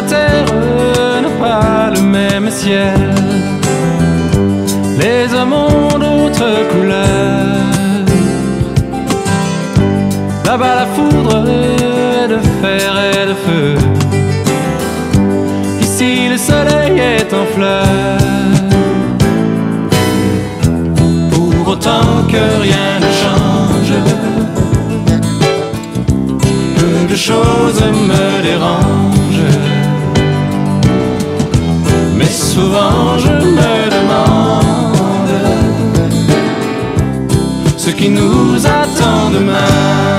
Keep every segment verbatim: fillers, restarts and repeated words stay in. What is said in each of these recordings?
la terre n'a pas le même ciel. Les hommes ont d'autres couleurs. Là-bas la foudre est de fer et de feu. Ici le soleil est en fleurs. Pour autant que rien ne change, peu de choses me dérangent. Mais souvent je me demande ce qui nous attend demain.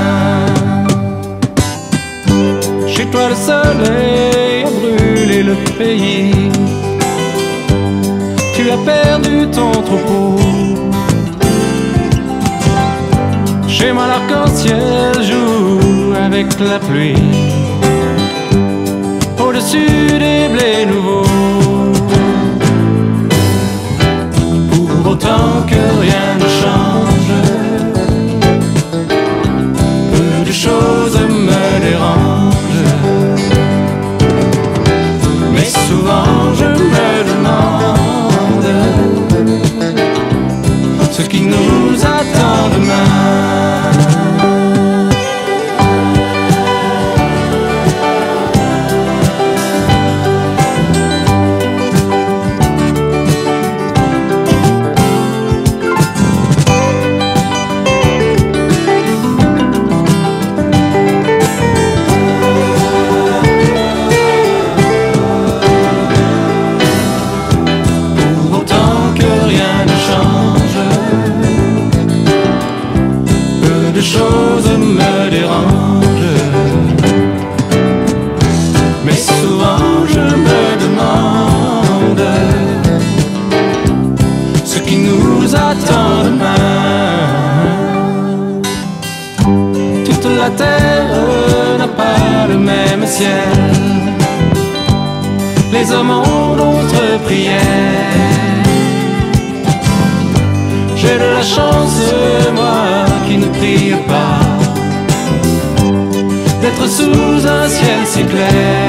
Chez toi le soleil a brûlé le pays. Tu as perdu ton troupeau. Chez moi l'arc-en-ciel joue avec la pluie au-dessus des blés nouveaux. Pour autant que rien ne change, peu de choses me dérangent. Mais souvent je me demande ce qui nous attend demain. Les choses me dérangent, mais souvent je me demande ce qui nous attend demain. Toute la terre n'a pas le même ciel. Les hommes ont d'autres prières. J'ai de la chance, moi qui ne prie pas, d'être sous un ciel si clair.